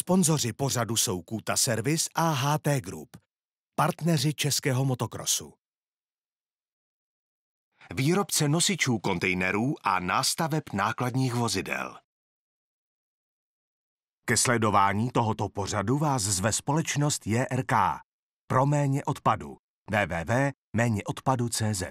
Sponzoři pořadu jsou Kuta Service a HT Group, partneři českého motokrosu. Výrobce nosičů kontejnerů a nástaveb nákladních vozidel. Ke sledování tohoto pořadu vás zve společnost JRK pro méně odpadu. www.méněodpadu.cz.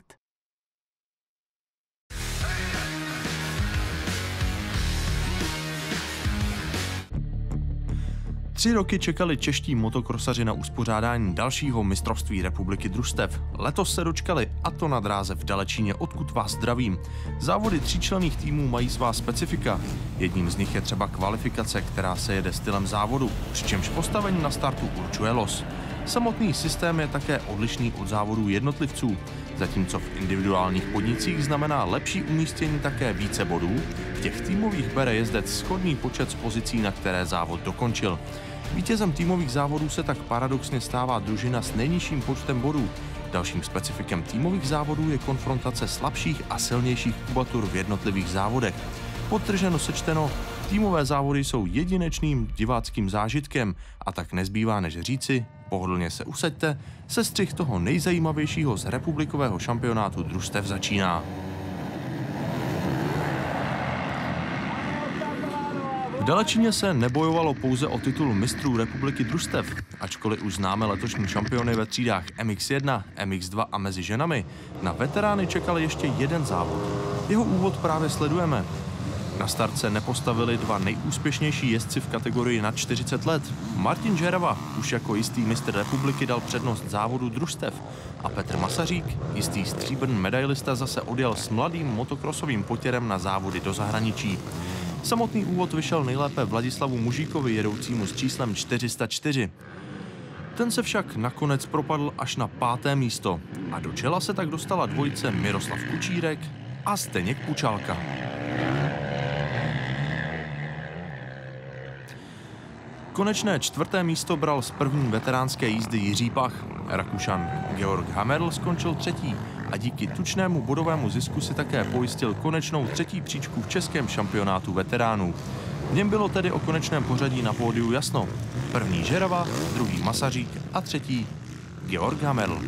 3 roky čekali čeští motokrosaři na uspořádání dalšího mistrovství republiky družstev. Letos se dočkali, a to na dráze v Dalečíně, odkud vás zdravím. Závody 3členných týmů mají svá specifika. Jedním z nich je třeba kvalifikace, která se jede stylem závodu, přičemž postavení na startu určuje los. Samotný systém je také odlišný od závodů jednotlivců, zatímco v individuálních podnicích znamená lepší umístění také více bodů, v těch týmových bere jezdec shodný počet z pozicí, na které závod dokončil. Vítězem týmových závodů se tak paradoxně stává družina s nejnižším počtem bodů. Dalším specifikem týmových závodů je konfrontace slabších a silnějších kubatur v jednotlivých závodech. Podtrženo sečteno, týmové závody jsou jedinečným diváckým zážitkem a tak nezbývá než říci, pohodlně se usaďte, sestřih toho nejzajímavějšího z republikového šampionátu družstev začíná. V Dalečíně se nebojovalo pouze o titul mistrů republiky družstev, ačkoliv už známe letošní šampiony ve třídách MX1, MX2 a mezi ženami. Na veterány čekal ještě jeden závod. Jeho úvod právě sledujeme. Na start se nepostavili 2 nejúspěšnější jezdci v kategorii nad 40 let. Martin Žerava už jako jistý mistr republiky dal přednost závodu družstev a Petr Masařík, jistý stříbrný medailista, zase odjel s mladým motokrosovým potěrem na závody do zahraničí. Samotný úvod vyšel nejlépe Vladislavu Mužíkovi, jedoucímu s číslem 404. Ten se však nakonec propadl až na 5. místo a do čela se tak dostala dvojice Miroslav Kučírek a Zdeněk Pučálka. Konečné 4. místo bral z první veteránské jízdy Jiří Pach. Rakušan Georg Hamerl skončil 3. a díky tučnému bodovému zisku si také pojistil konečnou 3. příčku v českém šampionátu veteránů. V něm bylo tedy o konečném pořadí na pódiu jasno. 1. Žerava, 2. Masařík a 3. Georg Hamerl.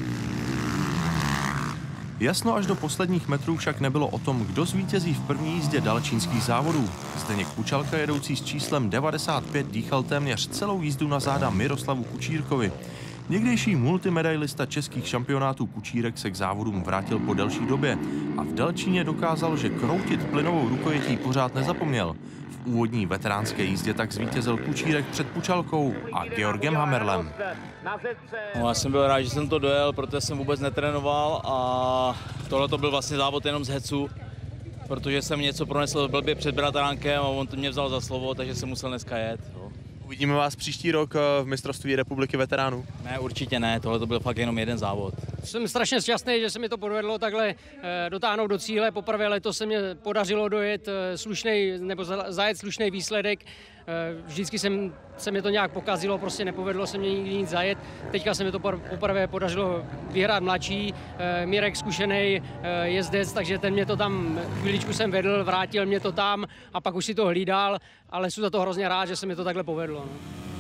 Jasno až do posledních metrů však nebylo o tom, kdo zvítězí v první jízdě dalečínských závodů. Zdeněk Pučálka, jedoucí s číslem 95, dýchal téměř celou jízdu na záda Miroslavu Kučírkovi. Někdejší multimedailista českých šampionátů Kučírek se k závodům vrátil po delší době a v Dalečíně dokázal, že kroutit plynovou rukojetí pořád nezapomněl. V úvodní veteránské jízdě tak zvítězil Kučírek před Pučálkou a Georgem Hamerlem. No, já jsem byl rád, že jsem to dojel, protože jsem vůbec netrénoval a tohle to byl vlastně závod jenom z hecu, protože jsem něco pronesl blbě před bratránkem a on to mě vzal za slovo, takže jsem musel dneska jet. No. Uvidíme vás příští rok v mistrovství republiky veteránů? Ne, určitě ne, tohle to byl fakt jenom jeden závod. Jsem strašně šťastný, že se mi to povedlo takhle dotáhnout do cíle. Poprvé letos se mi podařilo dojet zajet slušný výsledek. Vždycky se mi to nějak pokazilo, prostě nepovedlo se mě nikdy nic zajet. Teďka se mi to poprvé podařilo vyhrát mladší, Mirek zkušený jezdec, takže ten mě to tam, chvíličku jsem vedl, vrátil mě to tam a pak už si to hlídal, ale jsem za to hrozně rád, že se mi to takhle povedlo. No.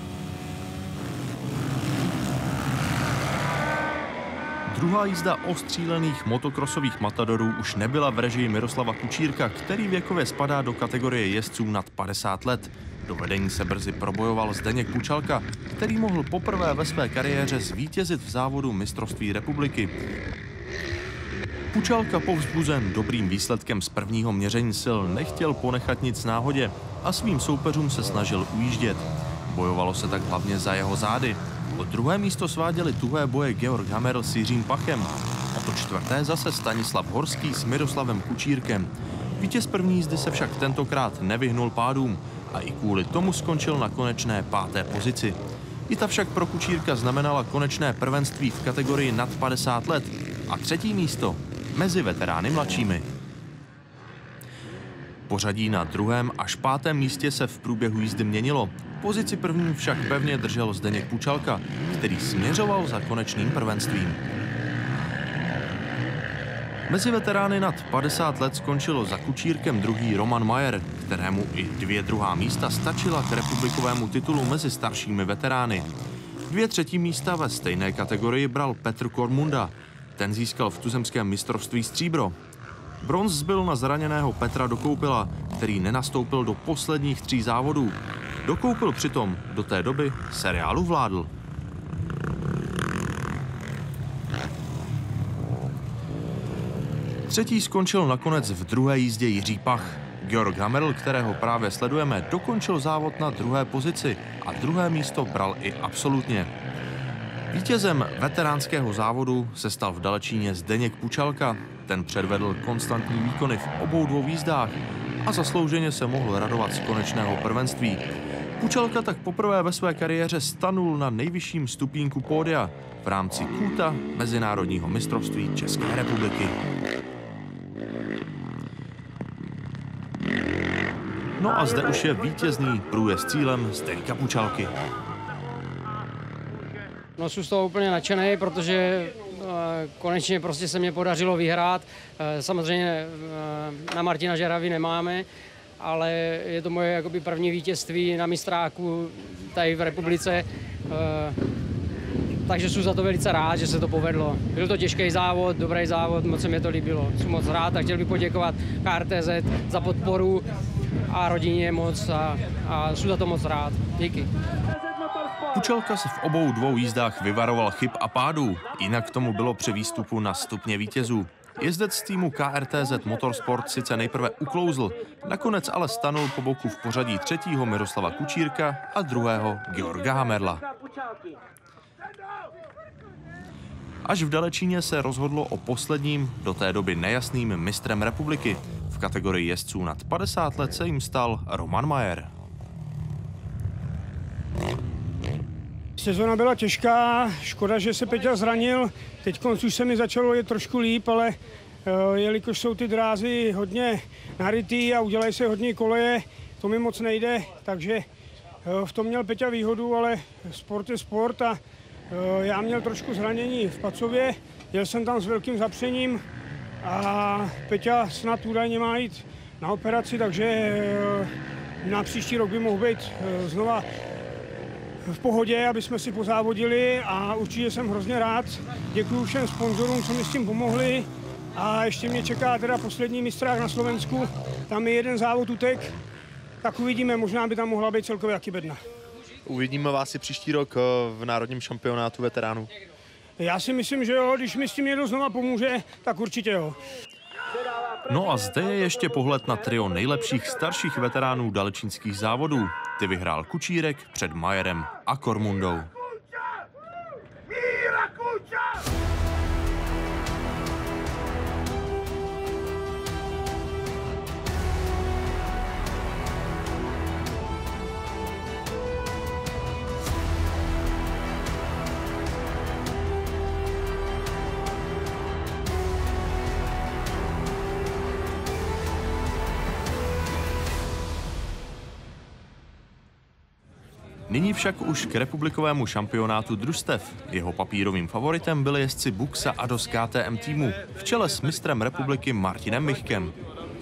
Druhá jízda ostřílených motokrosových matadorů už nebyla v režii Miroslava Kučírka, který věkově spadá do kategorie jezdců nad 50 let. Do vedení se brzy probojoval Zdeněk Pučálka, který mohl poprvé ve své kariéře zvítězit v závodu mistrovství republiky. Pučálka, povzbuzen dobrým výsledkem z prvního měření sil, nechtěl ponechat nic náhodě a svým soupeřům se snažil ujíždět. Bojovalo se tak hlavně za jeho zády. O 2. místo sváděli tuhé boje Georg Hamerl s Jiřím Pachem. O to 4. zase Stanislav Horský s Miroslavem Kučírkem. Vítěz první jízdy se však tentokrát nevyhnul pádům a i kvůli tomu skončil na konečné 5. pozici. I ta však pro Kučírka znamenala konečné prvenství v kategorii nad 50 let a 3. místo mezi veterány mladšími. Pořadí na 2. až 5. místě se v průběhu jízdy měnilo. Pozici první však pevně držel Zdeněk Pučálka, který směřoval za konečným prvenstvím. Mezi veterány nad 50 let skončilo za Kučírkem 2. Roman Majer, kterému i 2 druhá místa stačila k republikovému titulu mezi staršími veterány. 2 třetí místa ve stejné kategorii bral Petr Kormunda. Ten získal v tuzemském mistrovství stříbro. Bronz zbyl na zraněného Petra Dokoupila, který nenastoupil do posledních 3 závodů. Dokoupil přitom do té doby seriálu vládl. Třetí skončil nakonec v druhé jízdě Jiří Pach. Georg Hamerl, kterého právě sledujeme, dokončil závod na 2. pozici a 2. místo bral i absolutně. Vítězem veteránského závodu se stal v Dalečíně Zdeněk Pučalka. Ten předvedl konstantní výkony v obou 2 jízdách a zaslouženě se mohl radovat z konečného prvenství. Pučalka tak poprvé ve své kariéře stanul na nejvyšším stupínku pódia v rámci kůta Mezinárodního mistrovství České republiky. No a zde už je vítězný průjezd cílem Zdeňka Pučalky. No, jsem z toho úplně nadšený, protože konečně prostě se mě podařilo vyhrát. Samozřejmě na Martina Žeravy nemáme, ale je to moje jakoby první vítězství na mistráku tady v republice. Takže jsem za to velice rád, že se to povedlo. Byl to těžký závod, dobrý závod, moc se mi to líbilo. Jsem moc rád a chtěl bych poděkovat KRTZ za podporu a rodině moc a jsem za to moc rád. Díky. Pučalka se v obou 2 jízdách vyvaroval chyb a pádů, jinak tomu bylo při výstupu na stupně vítězů. Jezdec z týmu KRTZ Motorsport sice nejprve uklouzl, nakonec ale stanul po boku v pořadí 3. Miroslava Kučírka a 2. Georga Hamerla. Až v Dalečíně se rozhodlo o posledním, do té doby nejasným mistrem republiky. V kategorii jezdců nad 50 let se jim stal Roman Majer. Sezona byla těžká, škoda, že se Peťa zranil. Teď už se mi začalo jet trošku líp, ale jelikož jsou ty drázy hodně narytý a udělají se hodně koleje, to mi moc nejde, takže v tom měl Peťa výhodu, ale sport je sport a já měl trošku zranění v Pacově, jel jsem tam s velkým zapřením a Peťa snad údajně má jít na operaci, takže na příští rok by mohl být znova v pohodě, aby jsme si pozávodili a určitě jsem hrozně rád. Děkuji všem sponzorům, co mi s tím pomohli a ještě mě čeká teda poslední mistrák na Slovensku. Tam je jeden závod utek, tak uvidíme, možná by tam mohla být celkově taky bedna. Uvidíme vás i příští rok v národním šampionátu veteránů. Já si myslím, že jo, když mi s tím někdo znova pomůže, tak určitě jo. No a zde je ještě pohled na trio nejlepších starších veteránů dalečínských závodů. Ty vyhrál Kučírek před Majerem a Kormundou. Nyní však už k republikovému šampionátu družstev. Jeho papírovým favoritem byli jezdci Buxa a Ados KTM týmu v čele s mistrem republiky Martinem Michkem.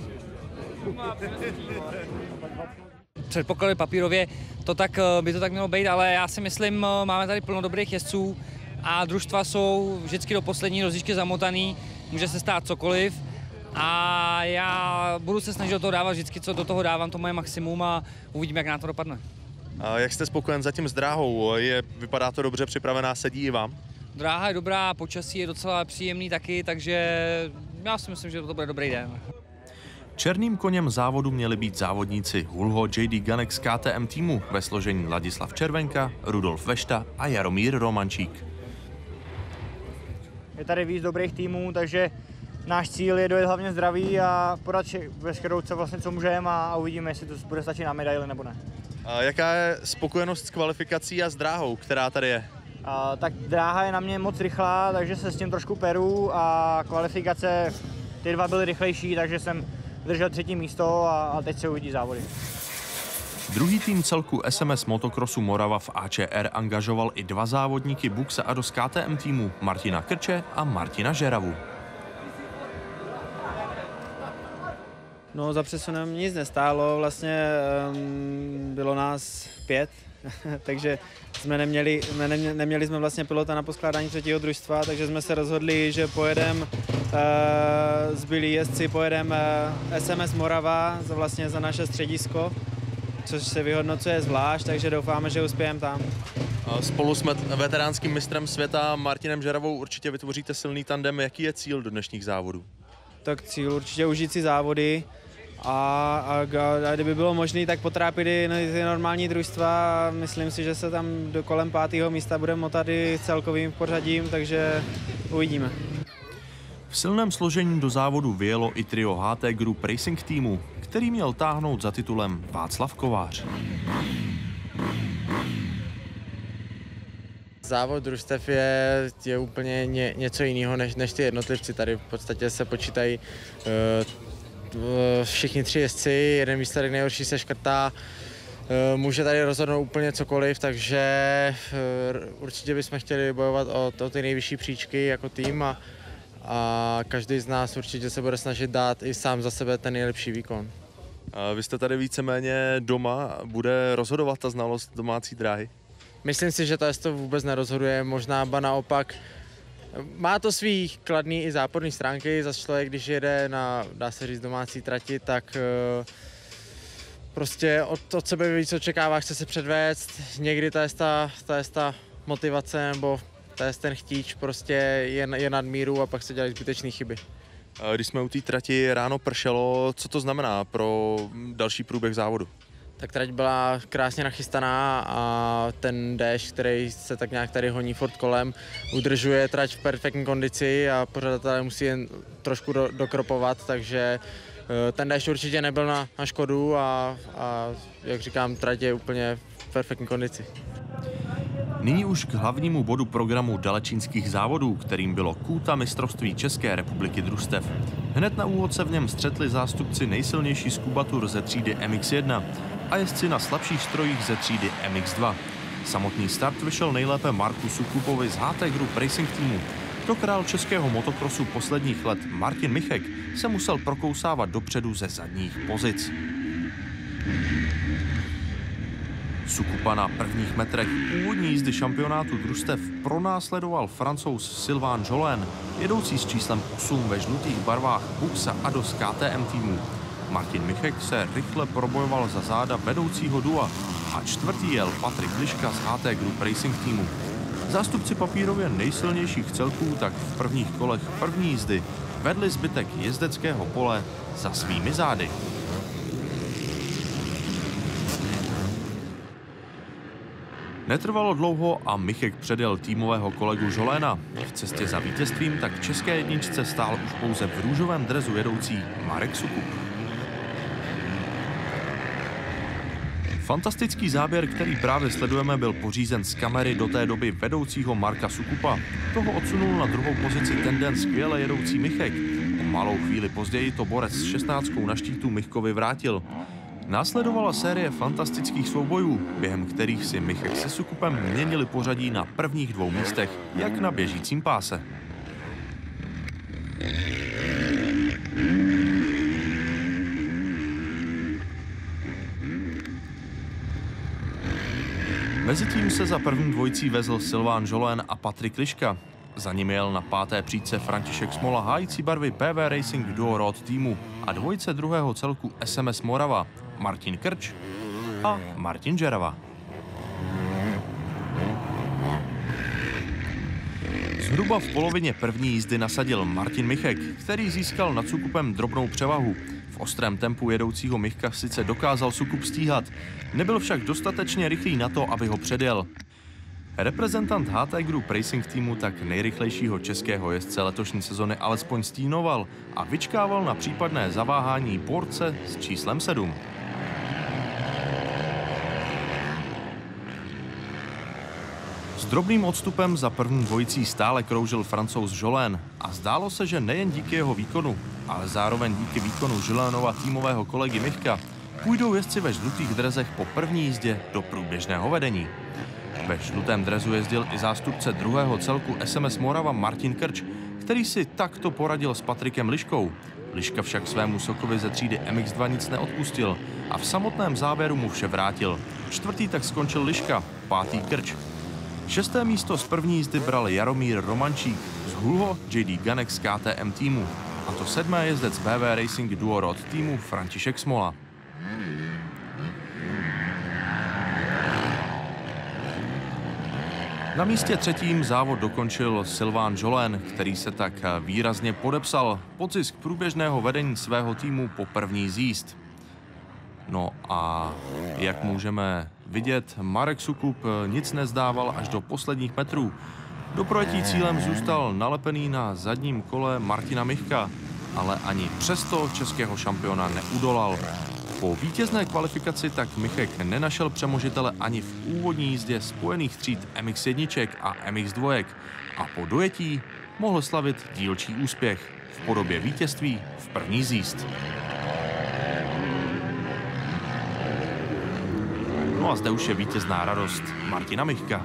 Předpoklady papírově by to tak mělo být, ale já si myslím, máme tady plno dobrých jezdců a družstva jsou vždycky do poslední rozjížďky zamotaný, může se stát cokoliv a já budu se snažit do toho dávat vždycky, co do toho dávám, to moje maximum a uvidíme, jak na to dopadne. A jak jste spokojen zatím s dráhou? Vypadá to dobře připravená, sedí i vám? Dráha je dobrá, počasí je docela příjemný taky, takže já si myslím, že to bude dobrý den. Černým koněm závodu měli být závodníci Hulho JD Ganek z KTM týmu ve složení Ladislav Červenka, Rudolf Vešta a Jaromír Romančík. Je tady víc dobrých týmů, takže náš cíl je dojet hlavně zdraví a podat veškerou co můžeme a uvidíme, jestli to bude stačit na medaili nebo ne. A jaká je spokojenost s kvalifikací a s dráhou, která tady je? Tak dráha je na mě moc rychlá, takže se s tím trošku peru a kvalifikace, ty 2 byly rychlejší, takže jsem držel 3. místo a teď se uvidí závody. Druhý tým celku SMS motokrosu Morava v AČR angažoval i 2 závodníky Buxa a Ados KTM týmu, Martina Krče a Martina Žeravu. No, za přesunem nic nestálo, vlastně bylo nás 5, takže neměli jsme vlastně pilota na poskládání třetího družstva, takže jsme se rozhodli, že pojedeme, zbylí jezdci pojedeme SMS Morava vlastně za naše středisko, což se vyhodnocuje zvlášť, takže doufáme, že uspějeme tam. Spolu s veteránským mistrem světa Martinem Žeravou určitě vytvoříte silný tandem. Jaký je cíl do dnešních závodů? Tak cíl určitě užít si závody a kdyby bylo možné, tak potrápit i ty normální družstva. Myslím si, že se tam do kolem 5. místa budeme motat i celkovým pořadím, takže uvidíme. V silném složení do závodu vyjelo i trio HT Group Racing týmu, který měl táhnout za titulem Václav Kovář. Závod družstev je úplně něco jiného než ty jednotlivci. Tady v podstatě se počítají všichni 3 jezdci, jeden výsledek nejhorší se škrtá. Může tady rozhodnout úplně cokoliv, takže určitě bychom chtěli bojovat o ty nejvyšší příčky jako tým a každý z nás určitě se bude snažit dát i sám za sebe ten nejlepší výkon. Vy jste tady víceméně doma, bude rozhodovat ta znalost domácí dráhy? Myslím si, že to vůbec nerozhoduje, možná ba naopak. Má to svý kladný i záporný stránky, zase člověk, když jede na, dá se říct, domácí trati, tak prostě od sebe víc očekává, chce se předvést. Někdy ta motivace nebo ten chtíč prostě je nad míru a pak se dělají zbytečné chyby. Když jsme u té trati, ráno pršelo, co to znamená pro další průběh závodu? Tak trať byla krásně nachystaná a ten déšť, který se tak nějak tady honí furt kolem, udržuje trať v perfektní kondici a pořadatelé musí jen trošku dokropovat, takže ten déšť určitě nebyl na škodu a jak říkám, trať je úplně v perfektní kondici. Nyní už k hlavnímu bodu programu dalečínských závodů, kterým bylo Kůta mistrovství České republiky družstev. Hned na úvod se v něm střetli zástupci nejsilnější skubatur ze třídy MX1 a jezdci na slabších strojích ze třídy MX2. Samotný start vyšel nejlépe Marku Sukupovi z HT Group Racing týmu. To král českého motokrosu posledních let Martin Michek se musel prokousávat dopředu ze zadních pozic. Sukupa na prvních metrech úvodní jízdy šampionátu družstev pronásledoval Francouz Sylvain Jolin, jedoucí s číslem 8 ve žlutých barvách Buxa Ados KTM týmu. Martin Michek se rychle probojoval za záda vedoucího dua a čtvrtý jel Patrik Liška z HT Group Racing týmu. Zástupci papírově nejsilnějších celků tak v prvních kolech první jízdy vedli zbytek jezdeckého pole za svými zády. Netrvalo dlouho a Michek předjel týmového kolegu Jolena. V cestě za vítězstvím tak české jedničce stál už pouze v růžovém dresu jedoucí Marek Sukup. Fantastický záběr, který právě sledujeme, byl pořízen z kamery do té doby vedoucího Marka Sukupa. Toho odsunul na druhou pozici ten den skvěle jedoucí Michek. O malou chvíli později to borec s 16 na štítu Michkovi vrátil. Následovala série fantastických soubojů, během kterých si Michek se Sukupem měnili pořadí na prvních 2 místech, jak na běžícím páse. Mezitím se za první dvojicí vezl Sylvain Jolin a Patrik Liška. Za ním jel na 5. příčce František Smola hájící barvy PV Racing Duo Road týmu a dvojice druhého celku SMS Morava, Martin Krč a Martin Žerava. Zhruba v polovině první jízdy nasadil Martin Michek, který získal nad Sukupem drobnou převahu. V ostrém tempu jedoucího Michka sice dokázal Sukup stíhat, nebyl však dostatečně rychlý na to, aby ho předjel. Reprezentant HT Group Racing týmu tak nejrychlejšího českého jezdce letošní sezony alespoň stínoval a vyčkával na případné zaváhání borce s číslem 7. S drobným odstupem za první dvojicí stále kroužil Francouz Jolin a zdálo se, že nejen díky jeho výkonu, ale zároveň díky výkonu Jolinova týmového kolegy Michka půjdou jezdci ve žlutých dresech po první jízdě do průběžného vedení. Ve žlutém dresu jezdil i zástupce druhého celku SMS Morava Martin Krč, který si takto poradil s Patrikem Liškou. Liška však svému sokovi ze třídy MX2 nic neodpustil a v samotném závěru mu vše vrátil. Čtvrtý tak skončil Liška, pátý Krč. Šesté místo z první jízdy bral Jaromír Romančík z Hulho JD Ganek z KTM týmu. A to sedmé jezdec BV Racing Duo Rod týmu František Smola. Na místě třetím závod dokončil Sylvain Jolén, který se tak výrazně podepsal pod zisk průběžného vedení svého týmu po první z jízd. No a jak můžeme vidět, Marek Sukup nic nezdával až do posledních metrů. Do projetí cílem zůstal nalepený na zadním kole Martina Michka, ale ani přesto českého šampiona neudolal. Po vítězné kvalifikaci tak Michek nenašel přemožitele ani v úvodní jízdě spojených tříd MX1 a MX2 a po dojetí mohl slavit dílčí úspěch v podobě vítězství v první z jízd. No a zde už je vítězná radost Martina Michka.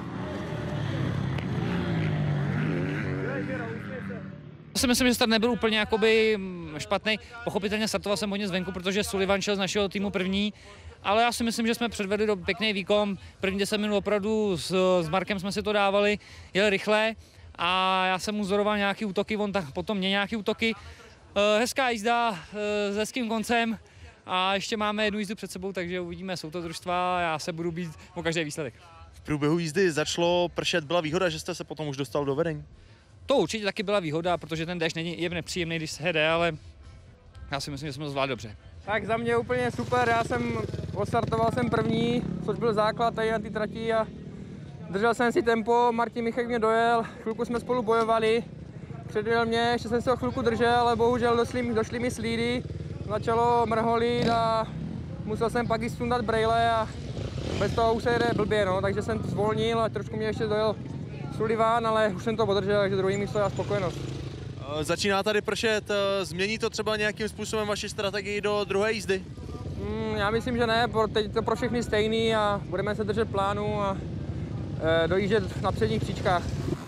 Já si myslím, že start nebyl úplně jakoby špatný. Pochopitelně startoval jsem hodně zvenku, protože Sullivan šel z našeho týmu první, ale já si myslím, že jsme předvedli do pěkný výkon. První 10 minut opravdu s Markem jsme si to dávali, jel rychle a já jsem mu vzoroval nějaký útoky, on tak potom mě nějaký útoky. Hezká jízda s hezkým koncem a ještě máme jednu jízdu před sebou, takže uvidíme, jsou to družstva a já se budu bít o každý výsledek. V průběhu jízdy začalo pršet, byla výhoda, že jste se potom už dostal do vedení? To určitě taky byla výhoda, protože ten déšť není nepříjemný, když se jede, ale já si myslím, že jsme to zvládli dobře. Tak za mě úplně super, odstartoval jsem první, což byl základ tady na té trati a držel jsem si tempo, Martin Michek mě dojel, chvilku jsme spolu bojovali, předjel mě, ještě jsem se o chvilku držel, ale bohužel došly mi slídy, začalo mrholit a musel jsem pak i sundat brejle a bez toho už se jede blbě, no, takže jsem zvolnil a trošku mě ještě dojel Sullivan, ale už jsem to podržel, takže druhý místo a spokojenost. Začíná tady pršet, změní to třeba nějakým způsobem vaši strategii do druhé jízdy? Já myslím, že ne, teď to pro všechny stejný a budeme se držet plánu a dojíždět na předních příčkách.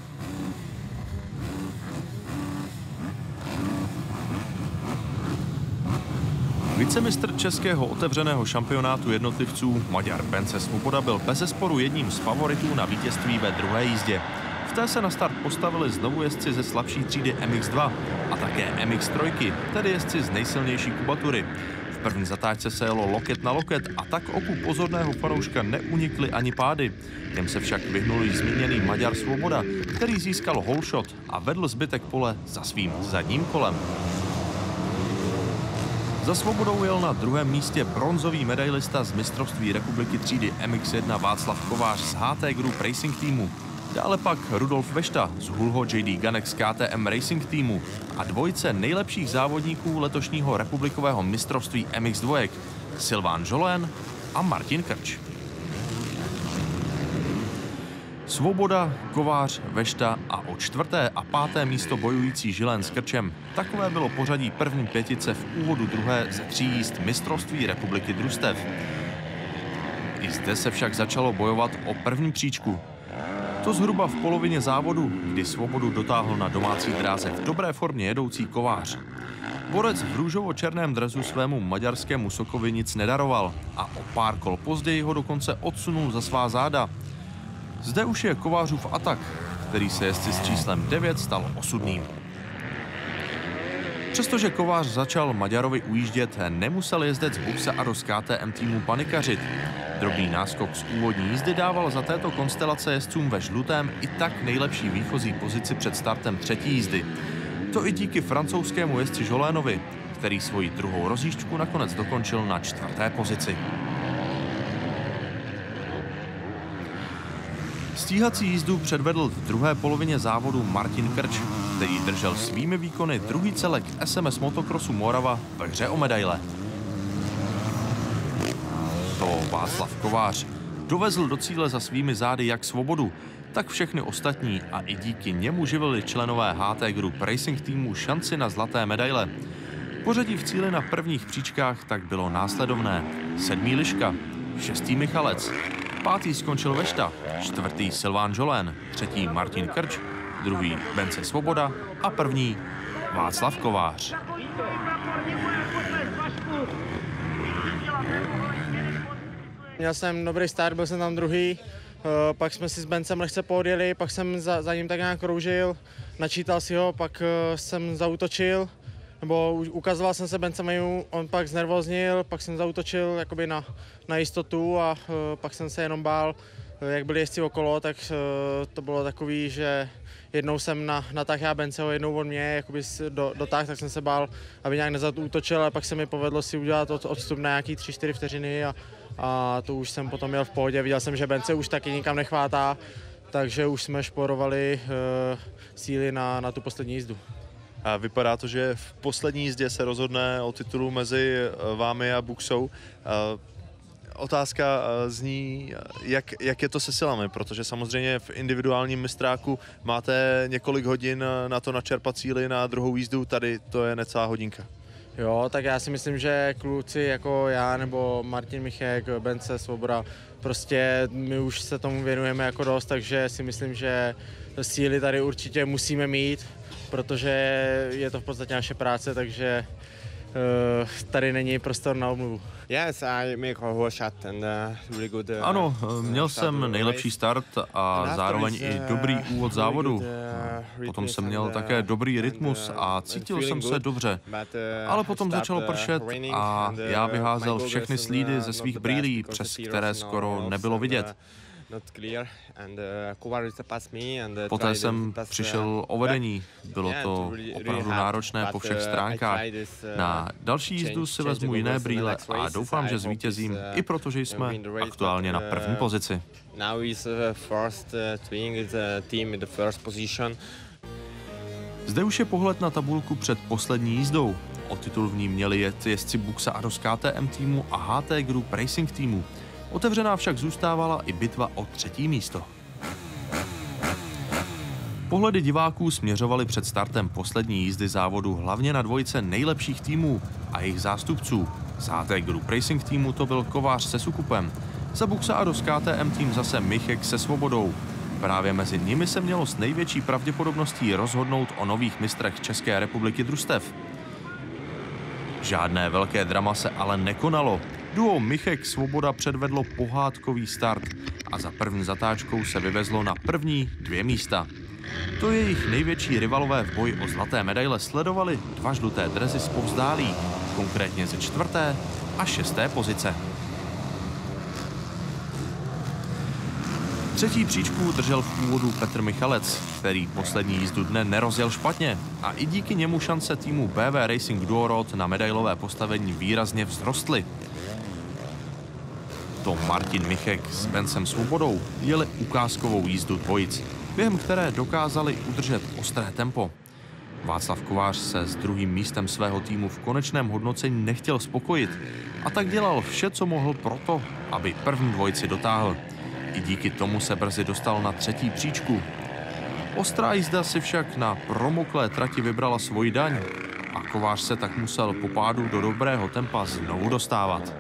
Vicemistr českého otevřeného šampionátu jednotlivců Maďar Bence Svoboda byl bezesporu jedním z favoritů na vítězství ve druhé jízdě. V té se na start postavili znovu jezdci ze slabší třídy MX2 a také MX3, tedy jezdci z nejsilnější kubatury. V první zatáčce se jelo loket na loket a tak oku pozorného fanouška neunikly ani pády. Těm se však vyhnul již zmíněný Maďar Svoboda, který získal hole shot a vedl zbytek pole za svým zadním kolem. Za Svobodou jel na druhém místě bronzový medailista z mistrovství republiky třídy MX1 Václav Kovář z HT Group Racing týmu. Dále pak Rudolf Vešta z Hulho JD Ganek z KTM Racing týmu a dvojice nejlepších závodníků letošního republikového mistrovství MX2 Sylvain Jolén a Martin Krč. Svoboda, Kovář, Vešta a o čtvrté a páté místo bojující Jolén s Krčem. Takové bylo pořadí první pětice v úvodu druhé ze 3 jízd mistrovství republiky družstev. I zde se však začalo bojovat o první příčku. To zhruba v polovině závodu, kdy Svobodu dotáhl na domácí dráze v dobré formě jedoucí Kovář. Borec v růžovo-černém dresu svému maďarskému sokovi nic nedaroval a o pár kol později ho dokonce odsunul za svá záda. Zde už je Kovářův atak, který se jezdci s číslem 9 stal osudným. Přestože Kovář začal Maďarovi ujíždět, nemusel jezdec Buxa a z KTM týmu panikařit. Drobný náskok z úvodní jízdy dával za této konstelace jezdcům ve žlutém i tak nejlepší výchozí pozici před startem třetí jízdy. To i díky francouzskému jezdci Jolénovi, který svoji druhou rozjížďku nakonec dokončil na 4. pozici. Stíhací jízdu předvedl v druhé polovině závodu Martin Krč, který držel svými výkony druhý celek SMS motokrosu Morava ve hře o medaile. To Václav Kovář dovezl do cíle za svými zády jak Svobodu, tak všechny ostatní a i díky němu živili členové HT Group Racing týmu šanci na zlaté medaile. Pořadí v cíli na prvních příčkách tak bylo následovné. 7. Liška, 6. Michalec, 5. skončil Vešta, 4. Sylvain Jolén, 3. Martin Krč, 2. Bence Svoboda a 1. Václav Kovář. Měl jsem dobrý start, byl jsem tam druhý, pak jsme si s Bencem lehce poodjeli, pak jsem za ním tak nějak kroužil, načítal si ho, pak jsem zaútočil, nebo ukazoval jsem se Bencemu, on pak znervoznil, pak jsem zaútočil jakoby na jistotu a pak jsem se jenom bál, jak byli jezdci okolo, tak to bylo takový, že jednou jsem natáhl já Benceho, jednou on mě jakoby dotáhl, tak jsem se bál, aby nějak nezaútočil, ale pak se mi povedlo si udělat odstup na nějaký 3-4 vteřiny a to už jsem potom měl v pohodě. Viděl jsem, že Bence už taky nikam nechvátá, takže už jsme šporovali síly na tu poslední jízdu. A vypadá to, že v poslední jízdě se rozhodne o titulu mezi vámi a Buxou. Otázka zní, jak je to se silami, protože samozřejmě v individuálním mistráku máte několik hodin na to načerpat síly na druhou jízdu, tady to je necelá hodinka. Jo, tak já si myslím, že kluci jako já nebo Martin Michek, Bence, Svoboda, prostě my už se tomu věnujeme jako dost, takže si myslím, že síly tady určitě musíme mít, protože je to v podstatě naše práce, takže tady není prostor na omluvu. Ano, měl jsem nejlepší start a zároveň i dobrý úvod závodu. Potom jsem měl také dobrý rytmus a cítil jsem se dobře. Ale potom začalo pršet a já vyházel všechny slídy ze svých brýlí, přes které skoro nebylo vidět. Poté jsem přišel o vedení, bylo to opravdu náročné po všech stránkách. Na další jízdu si vezmu jiné brýle a doufám, že zvítězím, i protože jsme aktuálně na první pozici. Zde už je pohled na tabulku před poslední jízdou. O titul v ní měli jet jezdci Buxa Ados KTM týmu a HT Group Racing týmu. Otevřená však zůstávala i bitva o třetí místo. Pohledy diváků směřovaly před startem poslední jízdy závodu hlavně na dvojice nejlepších týmů a jejich zástupců. Z HT Group Racing týmu to byl Kovář se Sukupem, za Buxa Ados KTM tým zase Michek se Svobodou. Právě mezi nimi se mělo s největší pravděpodobností rozhodnout o nových mistrech České republiky družstev. Žádné velké drama se ale nekonalo. Duo Michek Svoboda předvedlo pohádkový start a za první zatáčkou se vyvezlo na první 2 místa. To jejich největší rivalové v boji o zlaté medaile sledovali 2 žluté dresy zpovzdálí, konkrétně ze 4. a 6. pozice. Třetí příčku držel v úvodu Petr Michalec, který poslední jízdu dne nerozjel špatně a i díky němu šance týmu BV Racing Duorod na medailové postavení výrazně vzrostly. To Martin Michek s Bencem Svobodou jeli ukázkovou jízdu dvojic, během které dokázali udržet ostré tempo. Václav Kovář se s druhým místem svého týmu v konečném hodnocení nechtěl spokojit a tak dělal vše, co mohl proto, aby první dvojici dotáhl. I díky tomu se brzy dostal na 3. příčku. Ostrá jízda si však na promoklé trati vybrala svoji daň a Kovář se tak musel po pádu do dobrého tempa znovu dostávat.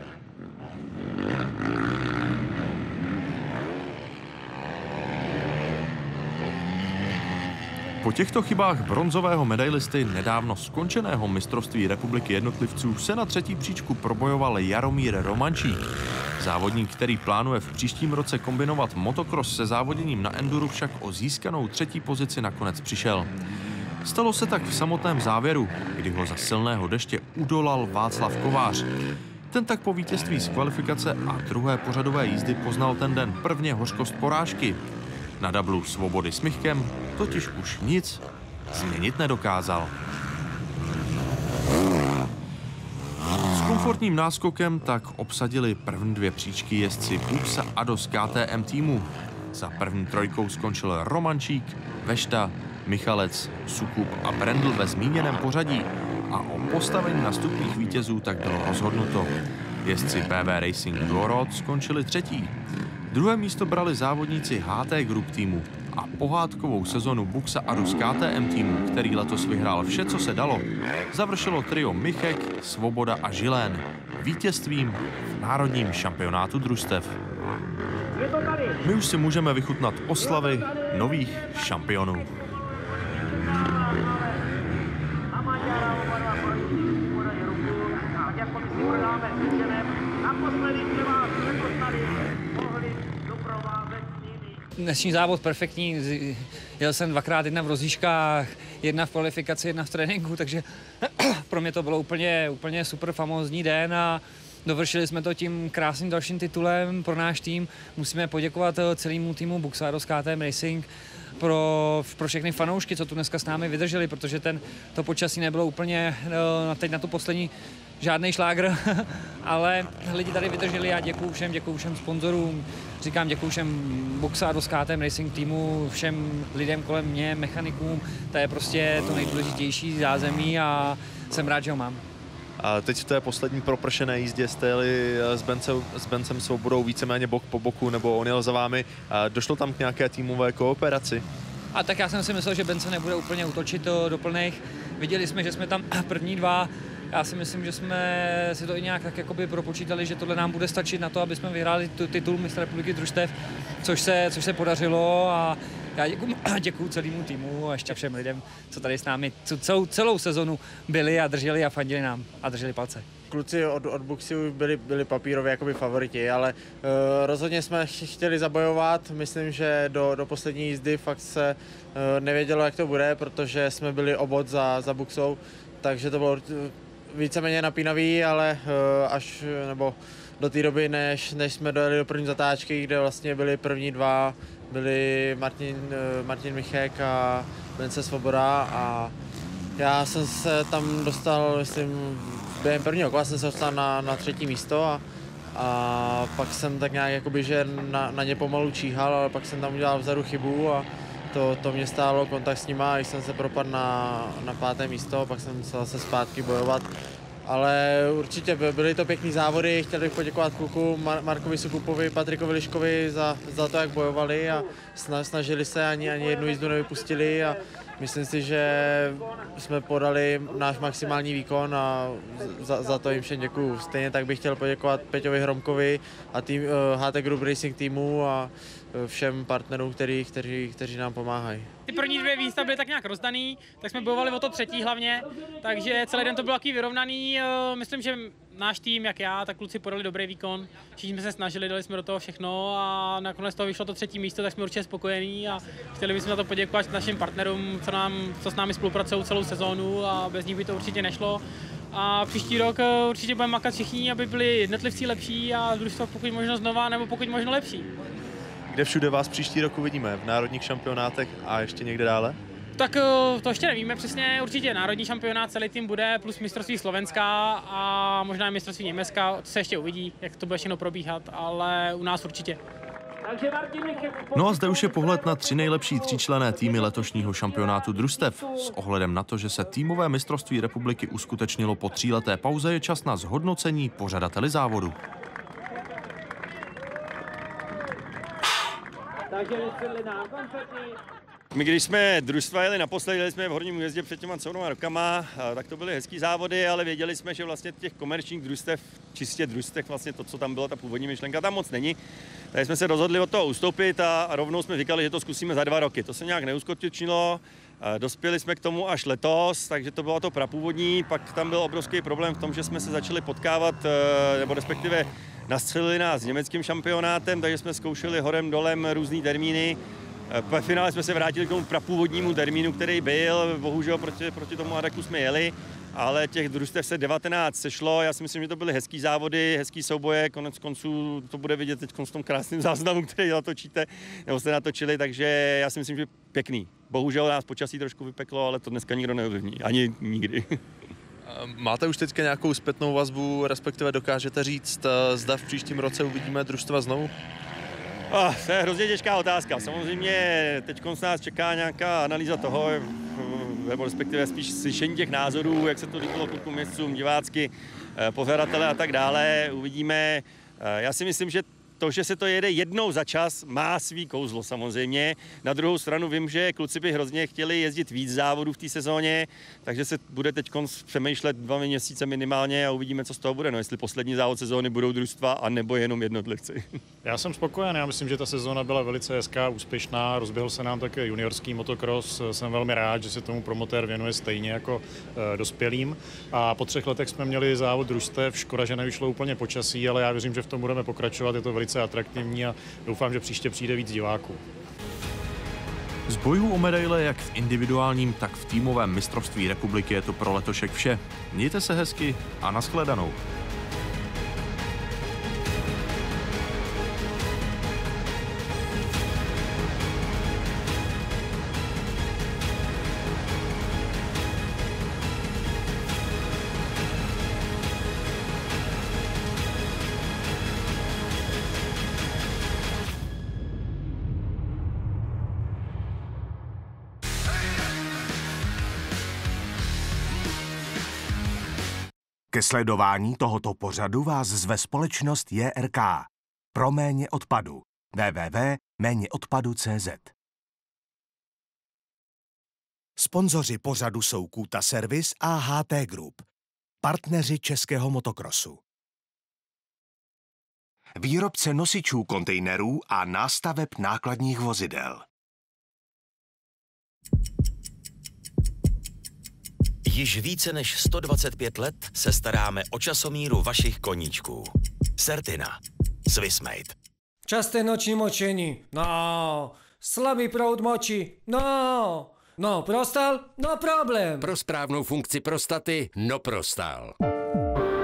Po těchto chybách bronzového medailisty nedávno skončeného mistrovství republiky jednotlivců se na 3. příčku probojoval Jaromír Romančík. Závodník, který plánuje v příštím roce kombinovat motokros se závoděním na enduru, však o získanou 3. pozici nakonec přišel. Stalo se tak v samotném závěru, kdy ho za silného deště udolal Václav Kovář. Ten tak po vítězství z kvalifikace a druhé pořadové jízdy poznal ten den prvně hořkost porážky. Na dublu Svobody s Michkem totiž už nic změnit nedokázal. S komfortním náskokem tak obsadili první 2 příčky jezdci Buxa Ados KTM týmu. Za první 3 skončil Romančík, Vešta, Michalec, Sukup a Brendl ve zmíněném pořadí a o postavení nastupních vítězů tak bylo rozhodnuto. Jezdci BV Racing Duorod skončili 3. Druhé místo brali závodníci HT Group týmu a pohádkovou sezonu Buxa Ados KTM týmu, který letos vyhrál vše, co se dalo, završilo trio Michek, Svoboda a Žilén vítězstvím v národním šampionátu družstev. My už si můžeme vychutnat oslavy nových šampionů. Naposledy se vás nepoznali. dnešní závod perfektní. Jel jsem 2x, jedna v rozjížkách, jedna v kvalifikaci, jedna v tréninku, takže pro mě to bylo úplně super famózní den a dovršili jsme to tím krásným dalším titulem pro náš tým. Musíme poděkovat celému týmu Buxados KTM Racing, pro všechny fanoušky, co tu dneska s námi vydrželi, protože to počasí nebylo úplně teď na tu poslední žádný šlágr, ale lidi tady vydrželi a děkuju všem sponzorům, říkám děkuju všem Buxados KTM Racing týmu, všem lidem kolem mě, mechanikům, to je prostě to nejdůležitější zázemí a jsem rád, že ho mám. A teď v té poslední propršené jízdě jste jeli s Bencem Svobodou víceméně bok po boku, nebo on jel za vámi. Došlo tam k nějaké týmové kooperaci? A tak já jsem si myslel, že Bence nebude úplně útočit do plných. Viděli jsme, že jsme tam první dva. Já si myslím, že jsme si to i nějak tak jakoby propočítali, že tohle nám bude stačit na to, aby jsme vyhráli titul mistra republiky družstev, což se podařilo a já děkuju celému týmu a ještě všem lidem, co tady s námi celou sezonu byli a drželi a fandili nám a drželi palce. Kluci od Buxy byli papírově jakoby favoriti, ale rozhodně jsme chtěli zabojovat. Myslím, že do poslední jízdy fakt se nevědělo, jak to bude, protože jsme byli obod za Buxou, takže to bylo víceméně napínavý, ale nebo do té doby, než jsme dojeli do první zatáčky, kde vlastně byli první dva, byli Martin Michek a Bence Svoboda a já jsem se tam dostal, myslím, během prvního kola jsem se dostal na 3. místo a pak jsem tak nějak jakoby, že na ně pomalu číhal, ale pak jsem tam udělal vzadu chybu a to mě stálo kontakt s nima, když jsem se propadl na 5. místo, pak jsem se zase zpátky bojovat. Ale určitě byly to pěkný závody, chtěl bych poděkovat klukům Markovi Sukupovi, Patrikovi Liškovi za to, jak bojovali a snažili se, ani jednu jízdu nevypustili a myslím si, že jsme podali náš maximální výkon a za to jim všem děkuju. Stejně tak bych chtěl poděkovat Peťovi Hromkovi a HT Group Racing týmu a všem partnerům, kteří nám pomáhají. Ty první 2 výstavy byly tak nějak rozdaný, tak jsme bojovali o to 3. hlavně, takže celý den to bylo takový vyrovnaný. Myslím, že náš tým, jak já, tak kluci podali dobrý výkon. Všichni jsme se snažili, dali jsme do toho všechno a nakonec toho vyšlo to 3. místo, tak jsme určitě spokojení a chtěli bychom za to poděkovat našim partnerům, co s námi spolupracují celou sezónu a bez nich by to určitě nešlo. A příští rok určitě budeme makat všichni, aby byli jednotlivci lepší a družstva pokud možno znova nebo pokud možno lepší. Kde všude vás příští rok uvidíme? V národních šampionátech a ještě někde dále? Tak to ještě nevíme přesně, určitě národní šampionát celý tým bude, plus mistrovství Slovenska a možná mistrovství Německa, to se ještě uvidí, jak to bude všechno probíhat, ale u nás určitě. No a zde už je pohled na 3 nejlepší 3členné týmy letošního šampionátu družstev. S ohledem na to, že se týmové mistrovství republiky uskutečnilo po 3leté pauze, je čas na zhodnocení pořadateli závodu. My když jsme družstva jeli naposledy, jeli jsme v Horním Újezdě před těma celou rokama, tak to byly hezký závody, ale věděli jsme, že vlastně těch komerčních družstev, čistě družstev, vlastně to, co tam bylo, ta původní myšlenka, tam moc není. Takže jsme se rozhodli od toho ustoupit a rovnou jsme říkali, že to zkusíme za 2 roky. To se nějak neuskutečnilo, dospěli jsme k tomu až letos, takže to bylo to prapůvodní, pak tam byl obrovský problém v tom, že jsme se začali potkávat, nebo respektive nastřelili nás s německým šampionátem, takže jsme zkoušeli horem dolem různý termíny. Ve finále jsme se vrátili k tomu prapůvodnímu termínu, který byl, bohužel proti tomu Adaku jsme jeli, ale těch družstev se 19 sešlo, já si myslím, že to byly hezký závody, hezký souboje, konec konců to bude vidět teď v tom krásném záznamu, který natočíte, nebo jste natočili, takže já si myslím, že pěkný. Bohužel nás počasí trošku vypeklo, ale to dneska nikdo neovlivní, ani nikdy. Máte už teďka nějakou zpětnou vazbu, respektive dokážete říct, zda v příštím roce uvidíme družstva znovu? To je hrozně těžká otázka. Samozřejmě teď nás čeká nějaká analýza toho, nebo respektive spíš slyšení těch názorů, jak se to líbilo klukům, městcům, divácky, pořadatele a tak dále. Uvidíme. Já si myslím, že to, že se to jede jednou za čas, má svý kouzlo samozřejmě. Na druhou stranu vím, že kluci by hrozně chtěli jezdit víc závodů v té sezóně, takže se bude teď přemýšlet 2 měsíce minimálně a uvidíme, co z toho bude. No, jestli poslední závod sezóny budou družstva, anebo jenom jednotlivci. Já jsem spokojen, já myslím, že ta sezóna byla velice hezká, úspěšná, rozběhl se nám také juniorský motocross, jsem velmi rád, že se tomu promotér věnuje stejně jako dospělým. A po 3 letech jsme měli závod družstev, škoda, že nevyšlo úplně počasí, ale já věřím, že v tom budeme pokračovat, je to velice atraktivní a doufám, že příště přijde víc diváků. Z bojů o medaile jak v individuálním, tak v týmovém mistrovství republiky je to pro letošek vše. Mějte se hezky a nashledanou. Ke sledování tohoto pořadu vás zve společnost JRK. Pro méně odpadu. www.méněodpadu.cz. Sponzoři pořadu jsou Kuta Service a HT Group. Partneři českého motokrosu. Výrobce nosičů kontejnerů a nástaveb nákladních vozidel. Již více než 125 let se staráme o časomíru vašich koníčků. Certina. Swissmade. Časté noční močení. No. Slabý proud moči. No. No, prostal? No problém. Pro správnou funkci prostaty, no prostal.